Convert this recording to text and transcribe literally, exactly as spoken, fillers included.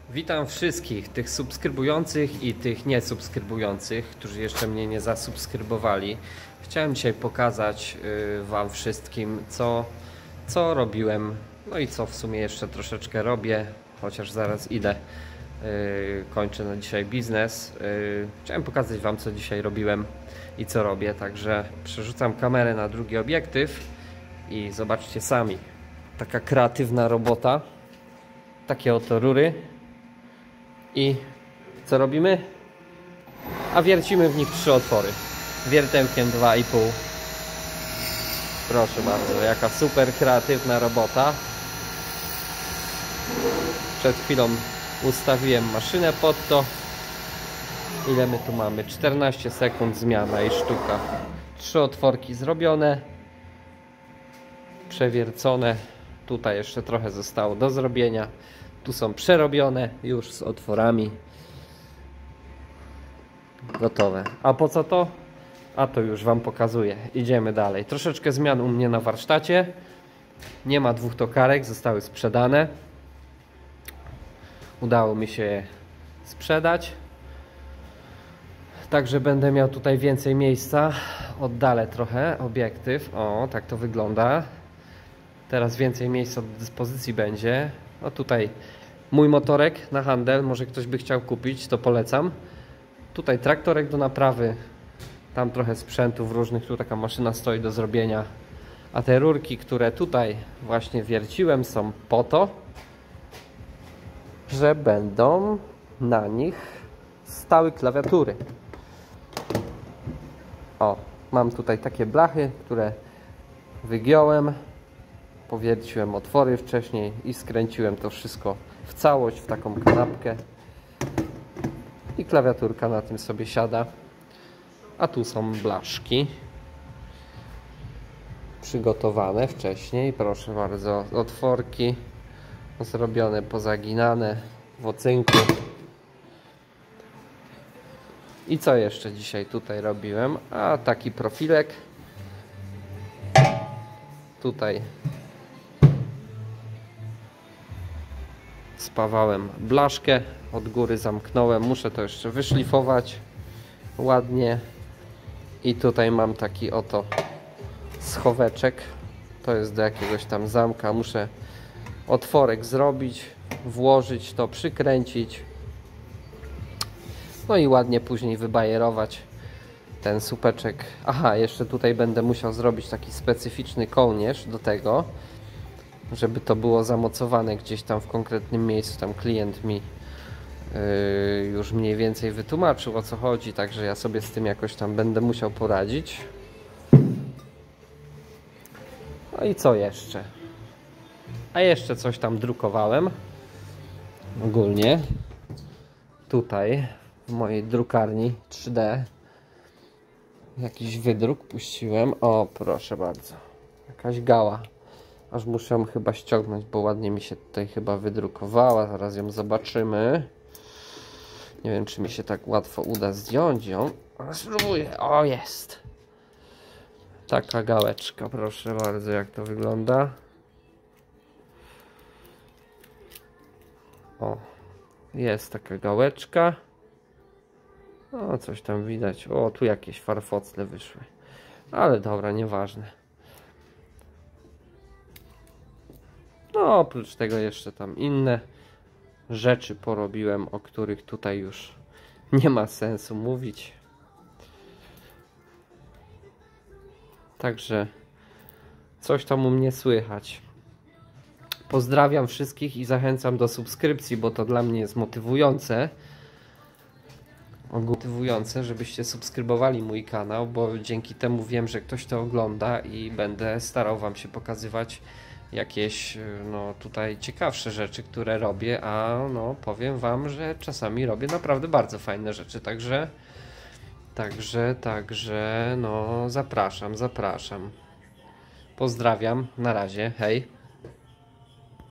Witam wszystkich, tych subskrybujących i tych niesubskrybujących, którzy jeszcze mnie nie zasubskrybowali. Chciałem dzisiaj pokazać y, Wam wszystkim, co, co robiłem, no i co w sumie jeszcze troszeczkę robię, chociaż zaraz idę, y, kończę na dzisiaj biznes. Y, chciałem pokazać Wam, co dzisiaj robiłem i co robię, także przerzucam kamerę na drugi obiektyw i zobaczcie sami. Taka kreatywna robota, takie oto rury. I co robimy? A wiercimy w nich trzy otwory. Wiertełkiem dwa i pół. Proszę bardzo, jaka super kreatywna robota. Przed chwilą ustawiłem maszynę pod to. Ile my tu mamy? czternaście sekund zmiana i sztuka. Trzy otworki zrobione. Przewiercone. Tutaj jeszcze trochę zostało do zrobienia. Tu są przerobione już z otworami. Gotowe. A po co to? A to już Wam pokazuję. Idziemy dalej. Troszeczkę zmian u mnie na warsztacie. Nie ma dwóch tokarek, zostały sprzedane. Udało mi się je sprzedać. Także będę miał tutaj więcej miejsca. Oddalę trochę obiektyw. O, tak to wygląda. Teraz więcej miejsca do dyspozycji będzie. No tutaj mój motorek na handel, może ktoś by chciał kupić, to polecam. Tutaj traktorek do naprawy, tam trochę sprzętów różnych, tu taka maszyna stoi do zrobienia. A te rurki, które tutaj właśnie wierciłem, są po to, że będą na nich stały klawiatury. O, mam tutaj takie blachy, które wygiąłem. Powierciłem otwory wcześniej i skręciłem to wszystko w całość, w taką kanapkę. I klawiaturka na tym sobie siada. A tu są blaszki. Przygotowane wcześniej, proszę bardzo. Otworki zrobione, pozaginane w ocynku. I co jeszcze dzisiaj tutaj robiłem? A taki profilek. Tutaj spawałem blaszkę, od góry zamknąłem, muszę to jeszcze wyszlifować ładnie. I tutaj mam taki oto schoweczek, to jest do jakiegoś tam zamka, muszę otworek zrobić, włożyć to, przykręcić, no i ładnie później wybajerować ten słupeczek. Aha, jeszcze tutaj będę musiał zrobić taki specyficzny kołnierz do tego, żeby to było zamocowane gdzieś tam w konkretnym miejscu. Tam klient mi yy, już mniej więcej wytłumaczył, o co chodzi, także ja sobie z tym jakoś tam będę musiał poradzić. No i co jeszcze? A jeszcze coś tam drukowałem. Ogólnie tutaj w mojej drukarni trzy D jakiś wydruk puściłem. O, proszę bardzo, jakaś gała. Aż muszę ją chyba ściągnąć, bo ładnie mi się tutaj chyba wydrukowała. Zaraz ją zobaczymy. Nie wiem, czy mi się tak łatwo uda zdjąć ją. Ale spróbuję. O, jest. Taka gałeczka, proszę bardzo, jak to wygląda. O, jest taka gałeczka. O, coś tam widać. O, tu jakieś farfocle wyszły. Ale dobra, nieważne. No, oprócz tego jeszcze tam inne rzeczy porobiłem, o których tutaj już nie ma sensu mówić. Także coś tam u mnie słychać. Pozdrawiam wszystkich i zachęcam do subskrypcji, bo to dla mnie jest motywujące. Motywujące, żebyście subskrybowali mój kanał, bo dzięki temu wiem, że ktoś to ogląda i będę starał Wam się pokazywać jakieś no tutaj ciekawsze rzeczy, które robię, a no powiem Wam, że czasami robię naprawdę bardzo fajne rzeczy, także także, także no zapraszam, zapraszam. Pozdrawiam, na razie, hej.